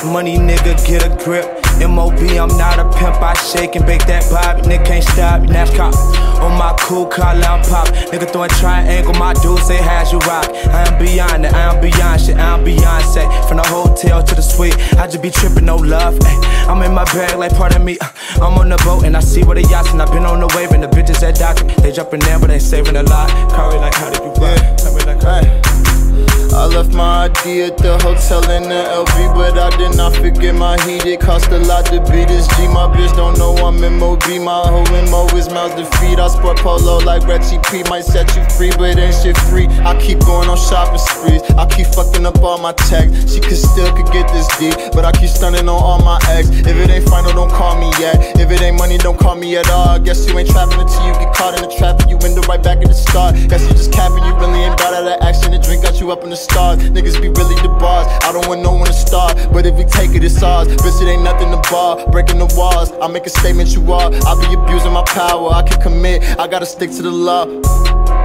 money, nigga, get a grip. MOB, I'm not a pimp, I shake and bake that Bobby. Nigga can't stop me, NASCAR on my cool car, loud pop. Nigga throwing triangle, my dude say how's you rock. I am beyond it, I am beyond shit, I am Beyonce. From the hotel to the suite, I just be tripping, no love. Ay, I'm in my bag like pardon me. I'm on the boat and I see where the yachts, and I been on the wave and the bitches at docking. They jumping down but they saving a lot. Qari like how did you ride? Qari like how. I left my ID at the hotel in the LV, but I did not forget my heat. It cost a lot to be this G. My bitch don't know I'm MOB. My whole MO is mouth to feed. I sport polo like Reggie P. Might set you free, but ain't shit free. I keep going on shopping sprees. I keep fucking up all my tags. She still could get this D, but I keep stunning on all my ex. If it ain't final, don't call me yet. If it ain't money, don't call me at all. Guess you ain't trapping until you get caught in the trap and you end up right back at the start. Guess you just capping, you really ain't brought out of action. The drink got you up in the stars. Niggas be really the boss. I don't want no one to start, but if we take it, it's ours. Bitch, it ain't nothing to bar. Breaking the walls, I make a statement, you are. I be abusing my power, I can commit, I gotta stick to the law.